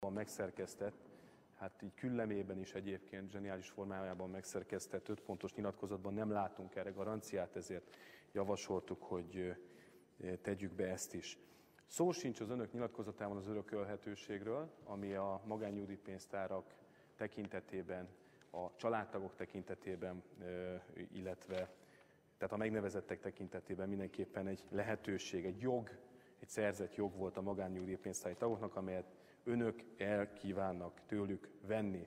megszerkesztett, hát így küllemében is egyébként zseniális formájában megszerkesztett 5 pontos nyilatkozatban nem látunk erre garanciát, ezért javasoltuk, hogy tegyük be ezt is. Szó sincs az önök nyilatkozatában az örökölhetőségről, ami a magánnyugdíjpénztárak tekintetében, a családtagok tekintetében, illetve tehát a megnevezettek tekintetében mindenképpen egy lehetőség, egy jog, egy szerzett jog volt a magánnyugdíjpénztári tagoknak, amelyet önök el kívánnak tőlük venni.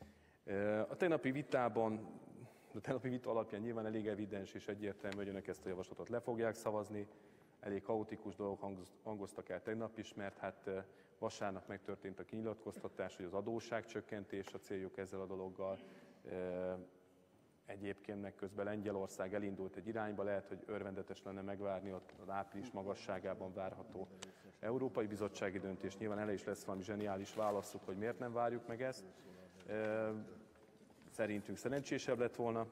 A tegnapi vita alapján nyilván elég evidens és egyértelmű, hogy önök ezt a javaslatot le fogják szavazni. Elég kaotikus dolgok hangoztak el tegnap is, mert hát vasárnap megtörtént a kinyilatkoztatás, hogy az adósságcsökkentés a céljuk ezzel a dologgal. Egyébként meg közben Lengyelország elindult egy irányba, lehet, hogy örvendetes lenne megvárni az április magasságában várható Európai Bizottsági döntés. Nyilván erre is lesz valami zseniális válaszuk, hogy miért nem várjuk meg ezt. Szerintünk szerencsésebb lett volna.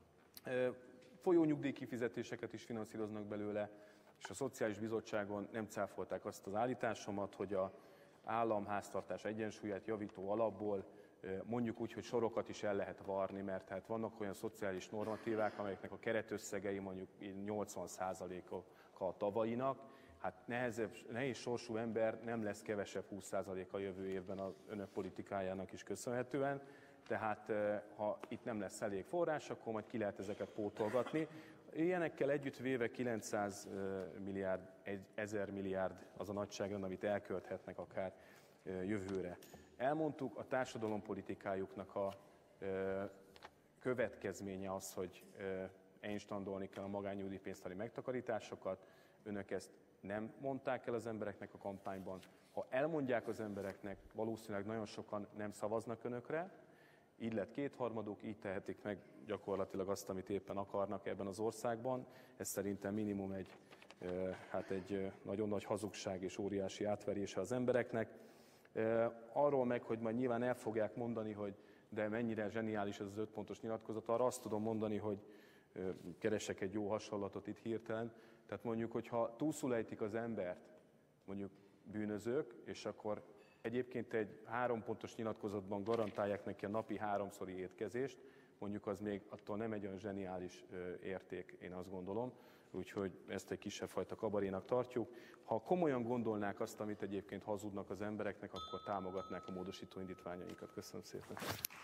Folyó nyugdíjkifizetéseket is finanszíroznak belőle, és a Szociális Bizottságon nem cáfolták azt az állításomat, hogy az államháztartás egyensúlyát javító alapból mondjuk úgy, hogy sorokat is el lehet varni, mert hát vannak olyan szociális normatívák, amelyeknek a keretösszegei mondjuk 80%-a a tavalyinak. Hát nehéz sorsú ember nem lesz kevesebb 20%-a jövő évben az önök politikájának is köszönhetően. Tehát ha itt nem lesz elég forrás, akkor majd ki lehet ezeket pótolgatni. Ilyenekkel együttvéve 900 milliárd, 1000 milliárd az a nagyságrend, amit elkölthetnek akár jövőre. Elmondtuk, a társadalompolitikájuknak a következménye az, hogy instandolni kell a magánnyugdíjpénztári megtakarításokat. Önök ezt nem mondták el az embereknek a kampányban. Ha elmondják az embereknek, valószínűleg nagyon sokan nem szavaznak önökre. Így lett kétharmaduk, így tehetik meg gyakorlatilag azt, amit éppen akarnak ebben az országban. Ez szerintem minimum egy nagyon nagy hazugság és óriási átverése az embereknek. Arról meg, hogy majd nyilván el fogják mondani, hogy de mennyire zseniális ez az 5 pontos nyilatkozat, arra azt tudom mondani, hogy keresek egy jó hasonlatot itt hirtelen. Tehát mondjuk, hogyha túlszul ejtik az embert, mondjuk bűnözők, és akkor egyébként egy 3 pontos nyilatkozatban garantálják neki a napi 3-szori étkezést, mondjuk az még attól nem egy olyan zseniális érték, én azt gondolom, úgyhogy ezt egy kisebb fajta kabarénak tartjuk. Ha komolyan gondolnák azt, amit egyébként hazudnak az embereknek, akkor támogatnák a módosító indítványainkat. Köszönöm szépen.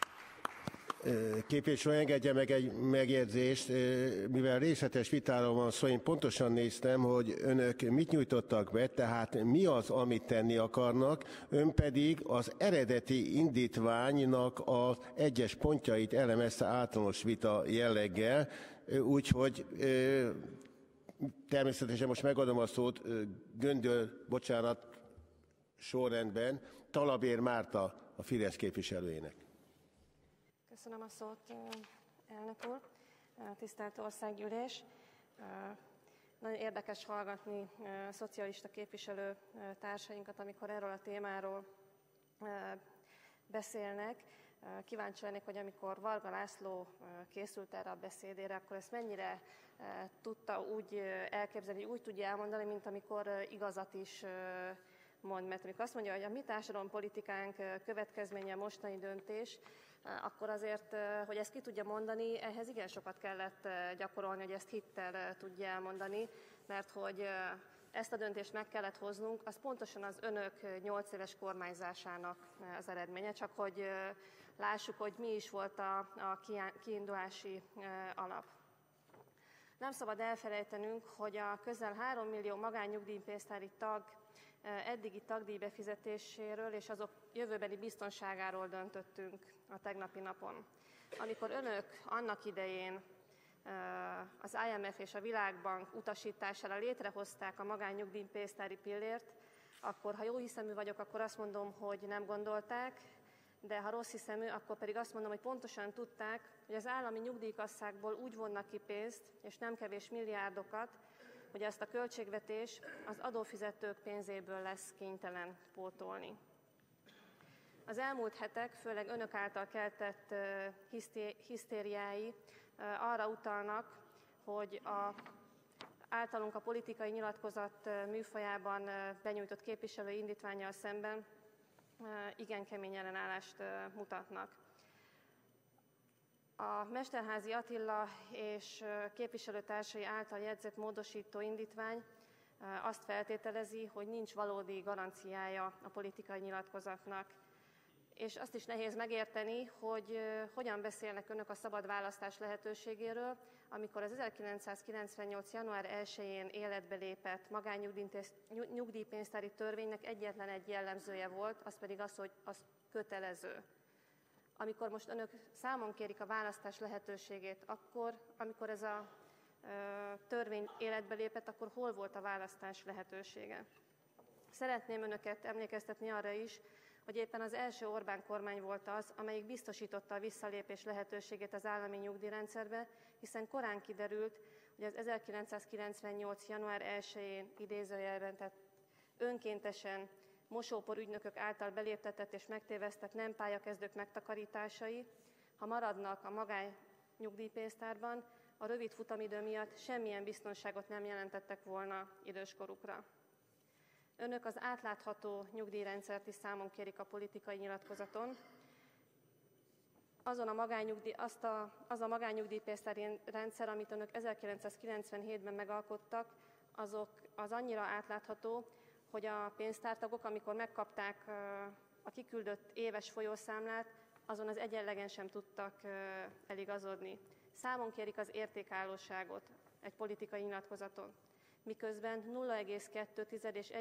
Képviselő, engedje meg egy megjegyzést, mivel részletes vitáról van szó, én pontosan néztem, hogy önök mit nyújtottak be, tehát mi az, amit tenni akarnak, ön pedig az eredeti indítványnak az egyes pontjait elemezte általános vita jelleggel, úgyhogy természetesen most megadom a szót sorrendben Talabér Márta a Fidesz képviselőjének. Köszönöm a szót, elnök úr. Tisztelt Országgyűlés! Nagyon érdekes hallgatni szocialista képviselő társainkat, amikor erről a témáról beszélnek. Kíváncsi lennék, hogy amikor Varga László készült erre a beszédére, akkor ezt mennyire tudta úgy elképzelni, úgy tudja elmondani, mint amikor igazat is mond. Mert amikor azt mondja, hogy a mi társadalompolitikánk következménye mostani döntés, akkor azért, hogy ezt ki tudja mondani, ehhez igen sokat kellett gyakorolni, hogy ezt hittel tudja elmondani, mert hogy ezt a döntést meg kellett hoznunk, az pontosan az önök 8 éves kormányzásának az eredménye, csak hogy lássuk, hogy mi is volt a kiindulási alap. Nem szabad elfelejtenünk, hogy a közel 3 millió magánnyugdíjpénztári tag eddigi tagdíjbefizetéséről és azok jövőbeni biztonságáról döntöttünk a tegnapi napon. Amikor önök annak idején az IMF és a Világbank utasítására létrehozták a magánnyugdíjpénztári pillért, akkor ha jó hiszemű vagyok, akkor azt mondom, hogy nem gondolták, de ha rossz hiszemű, akkor pedig azt mondom, hogy pontosan tudták, hogy az állami nyugdíjkasszákból úgy vonnak ki pénzt, és nem kevés milliárdokat, hogy ezt a költségvetés az adófizetők pénzéből lesz kénytelen pótolni. Az elmúlt hetek, főleg önök által keltett hisztériái arra utalnak, hogy általunk a politikai nyilatkozat műfajában benyújtott képviselői indítvánnyal szemben igen kemény ellenállást mutatnak. A Mesterházy Attila és képviselőtársai által jegyzett módosító indítvány azt feltételezi, hogy nincs valódi garanciája a politikai nyilatkozatnak. És azt is nehéz megérteni, hogy hogyan beszélnek önök a szabad választás lehetőségéről, amikor az 1998. január 1-én életbe lépett magánnyugdíjpénztári törvénynek egyetlen egy jellemzője volt, az pedig az, hogy az kötelező. Amikor most önök számon kérik a választás lehetőségét, akkor, amikor ez a törvény életbe lépett, akkor hol volt a választás lehetősége? Szeretném önöket emlékeztetni arra is, hogy éppen az első Orbán kormány volt az, amelyik biztosította a visszalépés lehetőségét az állami nyugdíjrendszerbe, hiszen korán kiderült, hogy az 1998. január 1-én idézőjelben, tehát önkéntesen mosópor ügynökök által beléptetett és megtévesztett nem pályakezdők megtakarításai, ha maradnak a magánnyugdíjpénztárban, a rövid futamidő miatt semmilyen biztonságot nem jelentettek volna időskorukra. Önök az átlátható nyugdíjrendszert is számon kérik a politikai nyilatkozaton. Az a magánnyugdíjpénztári rendszer, amit önök 1997-ben megalkottak, az annyira átlátható, hogy a pénztártagok, amikor megkapták a kiküldött éves folyószámlát, azon az egyenlegen sem tudtak eligazodni. Számon kérik az értékállóságot egy politikai nyilatkozaton, miközben 0,2 és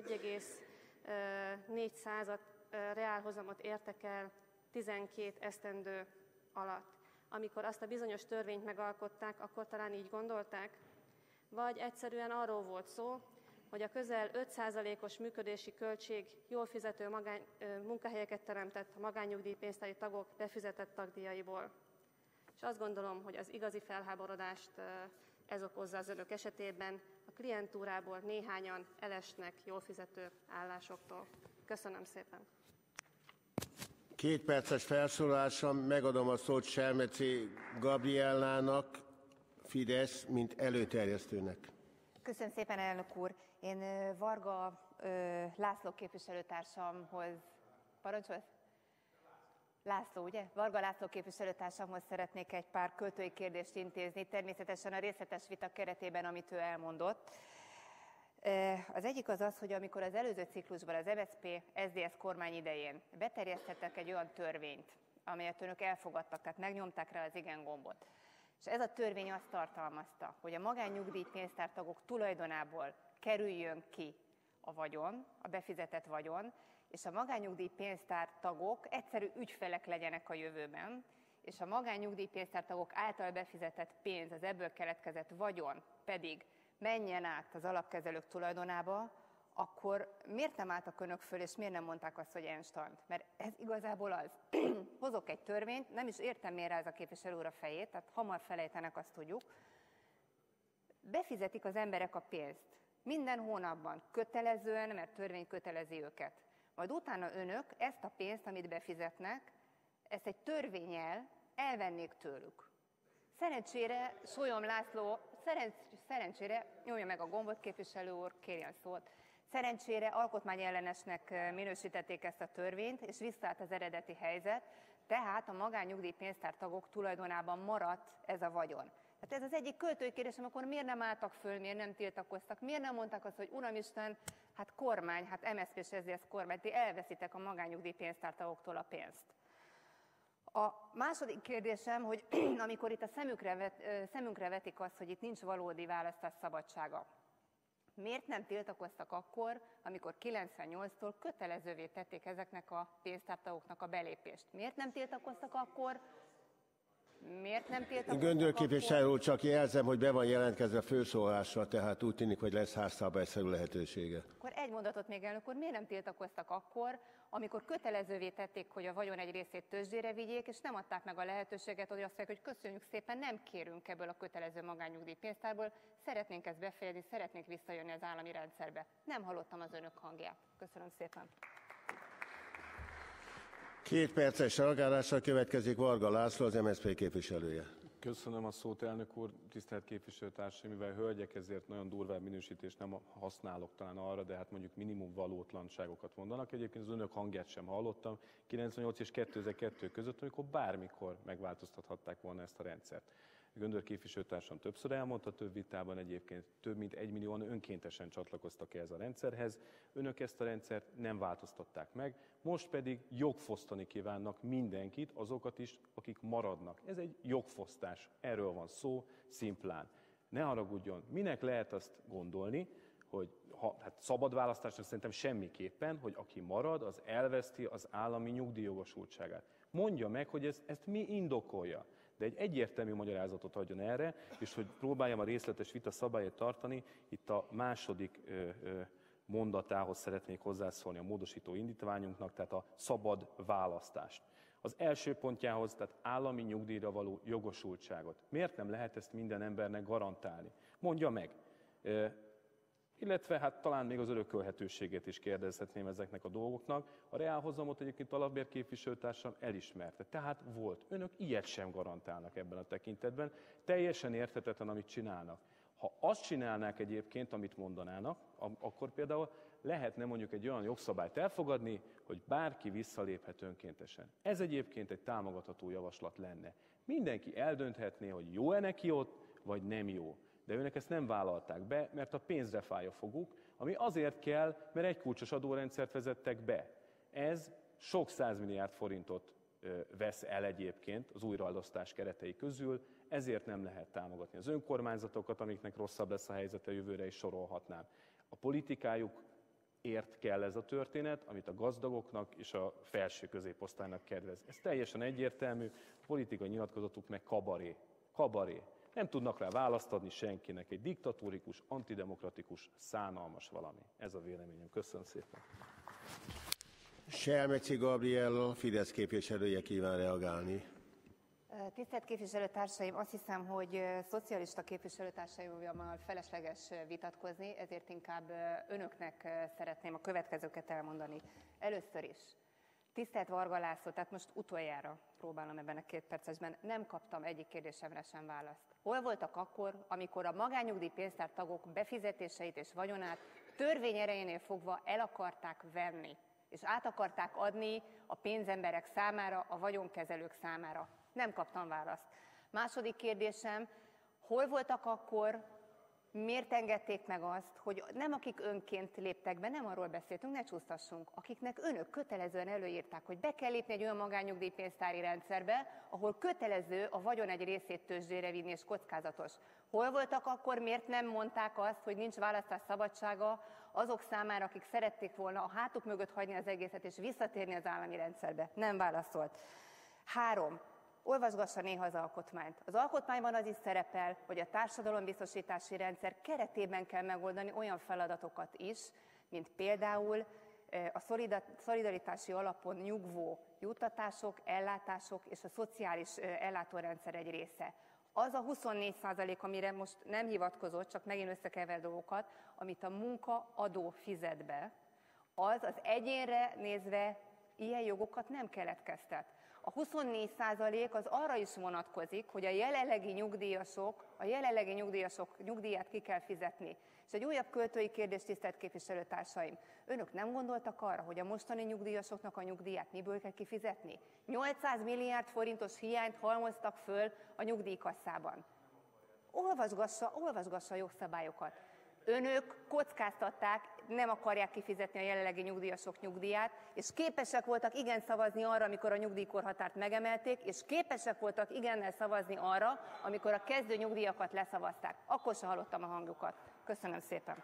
1,4 reálhozamot értek el 12 esztendő alatt. Amikor azt a bizonyos törvényt megalkották, akkor talán így gondolták? Vagy egyszerűen arról volt szó, hogy a közel 5%-os működési költség jól fizető munkahelyeket teremtett a magánnyugdíjpénztári tagok befizetett tagdíjaiból. És azt gondolom, hogy az igazi felháborodást ez okozza az önök esetében. A klientúrából néhányan elesnek jól fizető állásoktól. Köszönöm szépen. 2 perces felszólalásra megadom a szót Selmeci Gabriellának, Fidesz, mint előterjesztőnek. Köszönöm szépen, elnök úr. Én Varga László képviselőtársamhoz, parancsolsz? László, ugye? Varga László képviselőtársamhoz szeretnék egy pár költői kérdést intézni, természetesen a részletes vita keretében, amit ő elmondott. Az egyik az, hogy amikor az előző ciklusban az MSZP-SZDSZ kormány idején beterjesztettek egy olyan törvényt, amelyet önök elfogadtak, tehát megnyomták rá az igen gombot, és ez a törvény azt tartalmazta, hogy a magánnyugdíjpénztártagok tulajdonából kerüljön ki a vagyon, a befizetett vagyon, és a magánnyugdíjpénztártagok egyszerű ügyfelek legyenek a jövőben, és a magánnyugdíjpénztártagok által befizetett pénz, az ebből keletkezett vagyon pedig menjen át az alapkezelők tulajdonába, akkor miért nem álltak önök föl, és miért nem mondták azt, hogy enstand? Mert ez igazából az. Hozok egy törvényt, nem is értem, miért ráz a képviselő úr a fejét, tehát hamar felejtenek, azt tudjuk. Befizetik az emberek a pénzt. Minden hónapban kötelezően, mert törvény kötelezi őket. Majd utána önök ezt a pénzt, amit befizetnek, ezt egy törvénnyel elvennék tőlük. Szerencsére Sólyom László, szerencsére, nyomja meg a gombot, képviselő úr, kérjen szót. Szerencsére alkotmányellenesnek minősítették ezt a törvényt, és visszaállt az eredeti helyzet, tehát a magánnyugdíjpénztártagok tulajdonában maradt ez a vagyon. Tehát ez az egyik költői kérdésem, akkor miért nem álltak föl, miért nem tiltakoztak, miért nem mondták azt, hogy Uramisten, hát kormány, hát MSZP és SZDSZ kormány, ti elveszitek a magánnyugdíjpénztártagoktól a pénzt. A második kérdésem, hogy amikor itt a szemünkre vetik azt, hogy itt nincs valódi választás szabadsága, miért nem tiltakoztak akkor, amikor 98-tól kötelezővé tették ezeknek a pénztártagoknak a belépést? Miért nem tiltakoztak akkor? Göndör képviselő úr, csak jelzem, hogy be van jelentkezve a főszólásra, tehát úgy tűnik, hogy lesz házszabályszerű lehetősége. Akkor egy mondatot még, elnök úr, miért nem tiltakoztak akkor, amikor kötelezővé tették, hogy a vagyon egy részét tőzsdére vigyék, és nem adták meg a lehetőséget, hogy azt mondják, hogy köszönjük szépen, nem kérünk ebből a kötelező magánnyugdíjpénztárból, szeretnénk ezt befejezni, szeretnénk visszajönni az állami rendszerbe. Nem hallottam az önök hangját. Köszönöm szépen. 2 perces reagálásra következik Varga László, az MSZP képviselője. Köszönöm a szót, elnök úr, tisztelt képviselőtársaim, mivel hölgyek, ezért nagyon durvább minősítést nem használok talán arra, de hát mondjuk minimum valótlanságokat mondanak. Egyébként az önök hangját sem hallottam 98 és 2002 között, amikor bármikor megváltoztathatták volna ezt a rendszert. Göndör képviselőtársam többször elmondta, több vitában egyébként több mint 1 millióan önkéntesen csatlakoztak ehhez a rendszerhez. Önök ezt a rendszert nem változtatták meg, most pedig jogfosztani kívánnak mindenkit, azokat is, akik maradnak. Ez egy jogfosztás, erről van szó, szimplán. Ne haragudjon, minek lehet azt gondolni, hogy hát szabad választásnak szerintem semmiképpen, hogy aki marad, az elveszti az állami nyugdíjjogosultságát. Mondja meg, hogy ezt mi indokolja. De egy egyértelmű magyarázatot adjon erre, és hogy próbáljam a részletes vita szabályát tartani, itt a második mondatához szeretnék hozzászólni a módosító indítványunknak, tehát a szabad választást. Az első pontjához, tehát állami nyugdíjra való jogosultságot. Miért nem lehet ezt minden embernek garantálni? Mondja meg. Illetve hát talán még az örökölhetőségét is kérdezhetném ezeknek a dolgoknak. A reálhozamot egyébként Alapbér képviselőtársam elismerte. Tehát volt. Önök ilyet sem garantálnak ebben a tekintetben. Teljesen érthetetlen, amit csinálnak. Ha azt csinálnák egyébként, amit mondanának, akkor például lehetne mondjuk egy olyan jogszabályt elfogadni, hogy bárki visszaléphet önkéntesen. Ez egyébként egy támogatható javaslat lenne. Mindenki eldönthetné, hogy jó-e neki ott, vagy nem jó. De őnek ezt nem vállalták be, mert a pénzre fáj a foguk, ami azért kell, mert egy kulcsos adórendszert vezettek be. Ez sok 100 milliárd forintot vesz el egyébként az újraelosztás keretei közül, ezért nem lehet támogatni az önkormányzatokat, amiknek rosszabb lesz a helyzete jövőre, is sorolhatnám. A politikájukért kell ez a történet, amit a gazdagoknak és a felső középosztálynak kedvez. Ez teljesen egyértelmű, a politikai nyilatkozatuk meg kabaré. Kabaré. Nem tudnak rá választ adni senkinek. Egy diktatórikus, antidemokratikus, szánalmas valami. Ez a véleményem. Köszönöm szépen. Selmeczi Gabriella, Fidesz képviselője kíván reagálni. Tisztelt képviselőtársaim, azt hiszem, hogy szocialista képviselőtársaimmal felesleges vitatkozni, ezért inkább önöknek szeretném a következőket elmondani. Először is. Tisztelt Varga László, tehát most utoljára próbálom ebben a 2 percesben, nem kaptam egyik kérdésemre sem választ. Hol voltak akkor, amikor a magánnyugdíjpénztár tagok befizetéseit és vagyonát törvény erejénél fogva el akarták venni, és át akarták adni a pénzemberek számára, a vagyonkezelők számára? Nem kaptam választ. Második kérdésem, hol voltak akkor, miért engedték meg azt, hogy nem akik önként léptek be, nem arról beszéltünk, ne csúsztassunk, akiknek önök kötelezően előírták, hogy be kell lépni egy olyan magánnyugdíjpénztári rendszerbe, ahol kötelező a vagyon egy részét tőzsdére vinni és kockázatos. Hol voltak akkor, miért nem mondták azt, hogy nincs választás szabadsága azok számára, akik szerették volna a hátuk mögött hagyni az egészet és visszatérni az állami rendszerbe? Nem válaszolt. 3. Olvasgassa néha az alkotmányt. Az alkotmányban az is szerepel, hogy a társadalombiztosítási rendszer keretében kell megoldani olyan feladatokat is, mint például a szolidaritási alapon nyugvó juttatások, ellátások és a szociális ellátórendszer egy része. Az a 24%, amire most nem hivatkozott, csak megint összekever dolgokat, amit a munkaadó fizet be, az nyugdíjra nézve ilyen jogokat nem keletkeztet. A 24% az arra is vonatkozik, hogy a jelenlegi nyugdíjasok nyugdíját ki kell fizetni. És egy újabb költői kérdés, tisztelt képviselőtársaim. Önök nem gondoltak arra, hogy a mostani nyugdíjasoknak a nyugdíját miből kell kifizetni? 800 milliárd forintos hiányt halmoztak föl a nyugdíjkasszában. Olvasgassa a jogszabályokat. Önök kockáztatták, nem akarják kifizetni a jelenlegi nyugdíjasok nyugdíját, és képesek voltak igen szavazni arra, amikor a nyugdíjkorhatárt megemelték, és képesek voltak igennel szavazni arra, amikor a kezdő nyugdíjakat leszavazták. Akkor sem hallottam a hangjukat. Köszönöm szépen.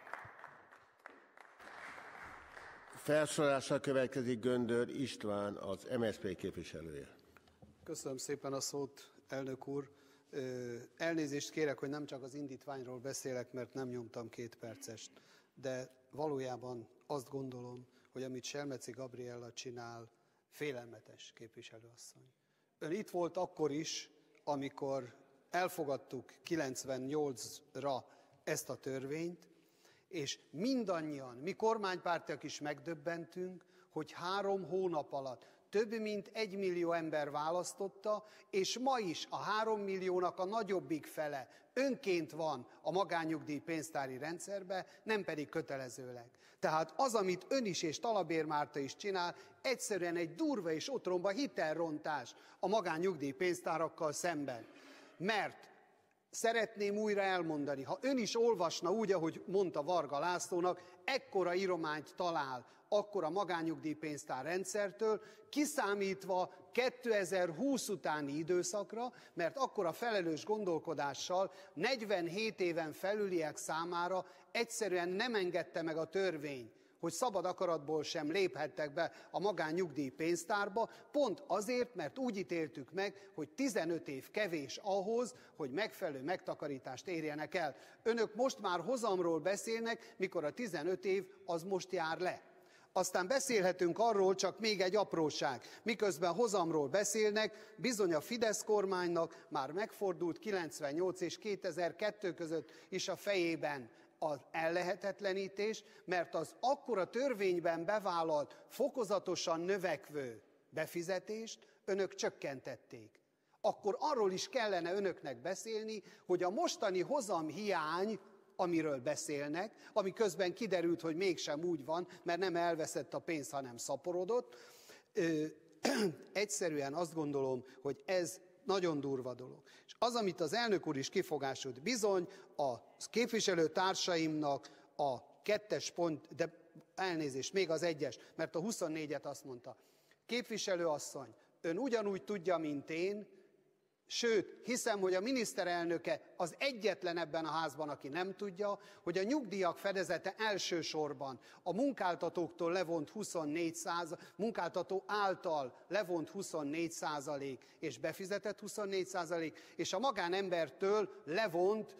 Felszólalással következik Göndör István, az MSZP képviselője. Köszönöm szépen a szót, elnök úr. Elnézést kérek, hogy nem csak az indítványról beszélek, mert nem nyomtam 2 percest, de valójában azt gondolom, hogy amit Selmeczi Gabriella csinál, félelmetes, képviselőasszony. Ön itt volt akkor is, amikor elfogadtuk 98-ra ezt a törvényt, és mindannyian, mi kormánypártiak is megdöbbentünk, hogy 3 hónap alatt több mint 1 millió ember választotta, és ma is a 3 milliónak a nagyobbik fele önként van a magánnyugdíjpénztári rendszerbe, nem pedig kötelezőleg. Tehát az, amit ön is és Talabér Márta is csinál, egyszerűen egy durva és otromba hitelrontás a magánnyugdíjpénztárakkal szemben. Mert szeretném újra elmondani, ha ön is olvasna úgy, ahogy mondta Varga Lászlónak, ekkora írományt talál akkor a magánnyugdíjpénztár rendszertől, kiszámítva 2020 utáni időszakra, mert akkor a felelős gondolkodással 47 éven felüliek számára egyszerűen nem engedte meg a törvény, hogy szabad akaratból sem léphettek be a magánnyugdíjpénztárba, pont azért, mert úgy ítéltük meg, hogy 15 év kevés ahhoz, hogy megfelelő megtakarítást érjenek el. Önök most már hozamról beszélnek, mikor a 15 év az most jár le. Aztán beszélhetünk arról, csak még egy apróság, miközben hozamról beszélnek, bizony a Fidesz kormánynak már megfordult 98 és 2002 között is a fejében az ellehetetlenítés, mert az akkora törvényben bevállalt, fokozatosan növekvő befizetést önök csökkentették. Akkor arról is kellene önöknek beszélni, hogy a mostani hozamhiány, amiről beszélnek, ami közben kiderült, hogy mégsem úgy van, mert nem elveszett a pénz, hanem szaporodott, egyszerűen azt gondolom, hogy ez nagyon durva dolog. És az, amit az elnök úr is kifogásolt, bizony a képviselőtársaimnak a 2. pont, de elnézést, még az 1-es, mert a 24-et azt mondta. Képviselőasszony, ön ugyanúgy tudja, mint én, sőt, hiszem, hogy a miniszterelnöke az egyetlen ebben a házban, aki nem tudja, hogy a nyugdíjak fedezete elsősorban a munkáltatóktól levont 24%, munkáltató által levont 24% és befizetett 24%, és a magánembertől levont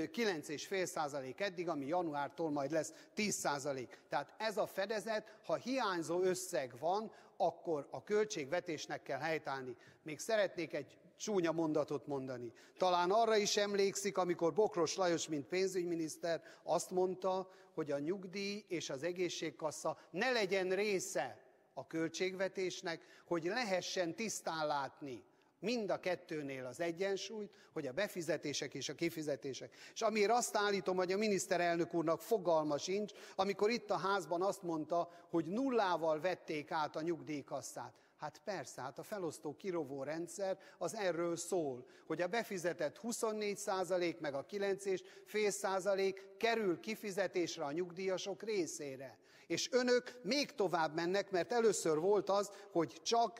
9,5% eddig, ami januártól majd lesz 10%. Tehát ez a fedezet, ha hiányzó összeg van, akkor a költségvetésnek kell helytállni. Még szeretnék egy csúnya mondatot mondani. Talán arra is emlékszik, amikor Bokros Lajos, mint pénzügyminiszter azt mondta, hogy a nyugdíj és az egészségkassa ne legyen része a költségvetésnek, hogy lehessen tisztán látni mind a kettőnél az egyensúlyt, hogy a befizetések és a kifizetések. És amiért azt állítom, hogy a miniszterelnök úrnak fogalma sincs, amikor itt a házban azt mondta, hogy nullával vették át a nyugdíjkasszát. Hát persze, hát a felosztó kirovó rendszer az erről szól, hogy a befizetett 24% meg a 9,5% kerül kifizetésre a nyugdíjasok részére. És önök még tovább mennek, mert először volt az, hogy csak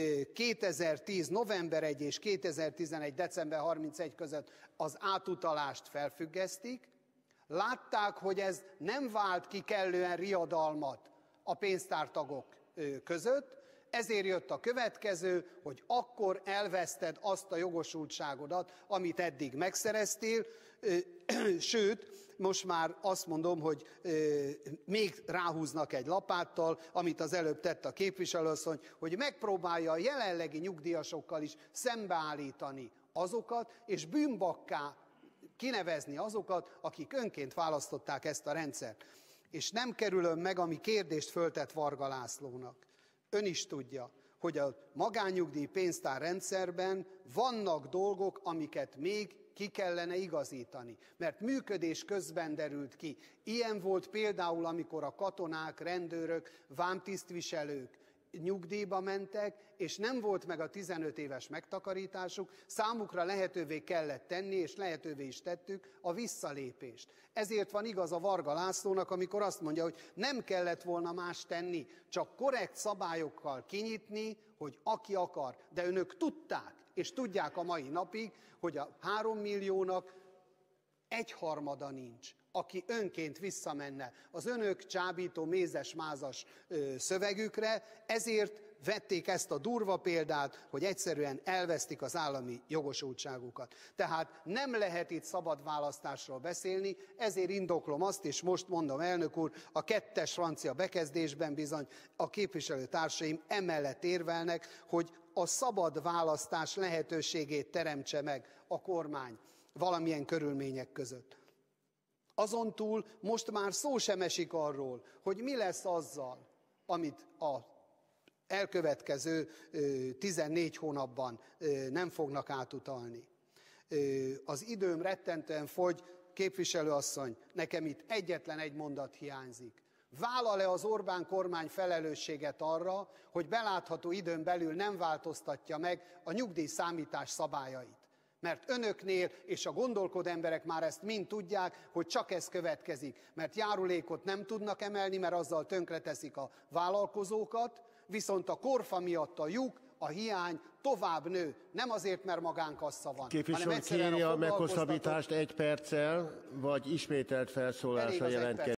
2010. november 1 és 2011. december 31 között az átutalást felfüggesztik. Látták, hogy ez nem vált ki kellően riadalmat a pénztártagok között, ezért jött a következő, hogy akkor elveszted azt a jogosultságodat, amit eddig megszereztél, sőt, most már azt mondom, hogy még ráhúznak egy lapáttal, amit az előbb tett a képviselőasszony, hogy megpróbálja a jelenlegi nyugdíjasokkal is szembeállítani azokat, és bűnbakká kinevezni azokat, akik önként választották ezt a rendszert. És nem kerülöm meg, ami kérdést föltett Varga Lászlónak. Ön is tudja, hogy a magánnyugdíj pénztár rendszerben vannak dolgok, amiket még ki kellene igazítani, mert működés közben derült ki. Ilyen volt például, amikor a katonák, rendőrök, vámtisztviselők nyugdíjba mentek, és nem volt meg a 15 éves megtakarításuk, számukra lehetővé kellett tenni, és lehetővé is tettük a visszalépést. Ezért van igaz a Varga Lászlónak, amikor azt mondja, hogy nem kellett volna más tenni, csak korrekt szabályokkal kinyitni, hogy aki akar. De önök tudták, és tudják a mai napig, hogy a 3 milliónak 1/3 nincs, aki önként visszamenne az önök csábító mézes-mázas szövegükre, ezért vették ezt a durva példát, hogy egyszerűen elvesztik az állami jogosultságukat. Tehát nem lehet itt szabad választásról beszélni, ezért indoklom azt, és most mondom, elnök úr, a 2. francia bekezdésben bizony a képviselőtársaim emellett érvelnek, hogy a szabad választás lehetőségét teremtse meg a kormány valamilyen körülmények között. Azon túl most már szó sem esik arról, hogy mi lesz azzal, amit elkövetkező 14 hónapban nem fognak átutalni. Az időm rettentően fogy, képviselőasszony, nekem itt egyetlen egy mondat hiányzik. Vállal-e az Orbán kormány felelősséget arra, hogy belátható időn belül nem változtatja meg a nyugdíjszámítás szabályait? Mert önöknél és a gondolkodó emberek már ezt mind tudják, hogy csak ez következik. Mert járulékot nem tudnak emelni, mert azzal tönkreteszik a vállalkozókat, viszont a korfa miatt a lyuk, a hiány tovább nő. Nem azért, mert magánkassa van. Képviselő, kéri a meghosszabbítást 1 perccel, vagy ismételt felszólásra jelentkezik?